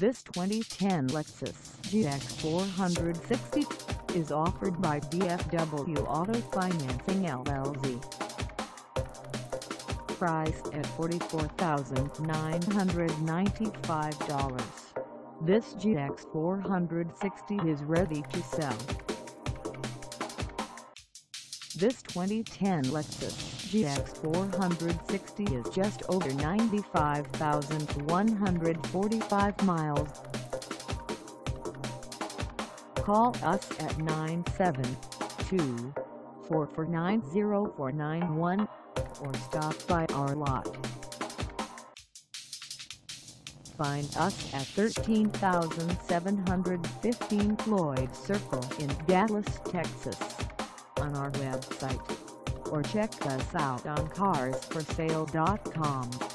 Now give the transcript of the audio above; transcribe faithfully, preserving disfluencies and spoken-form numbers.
This twenty ten Lexus G X four sixty is offered by D F W Auto Financing L L C. Priced at forty-four thousand nine hundred ninety-five dollars, this G X four sixty is ready to sell. This twenty ten Lexus G X four sixty is just over ninety-five thousand one hundred forty-five miles. Call us at nine seven two, four four nine, zero four nine one or stop by our lot. Find us at thirteen thousand seven hundred fifteen Floyd Circle in Dallas, Texas, on our website, or check us out on cars for sale dot com.